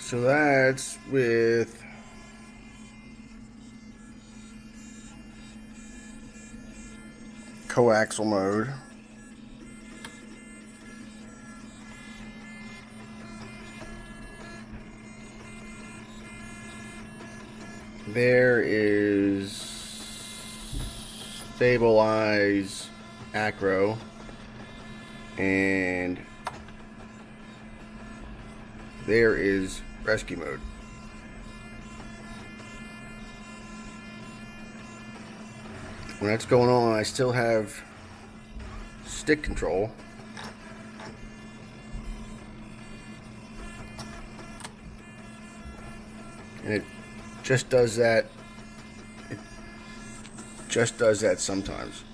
So that's with coaxial mode. There is stabilize acro, and there is rescue mode. When that's going on, I still have stick control. And it just does that. It just does that sometimes.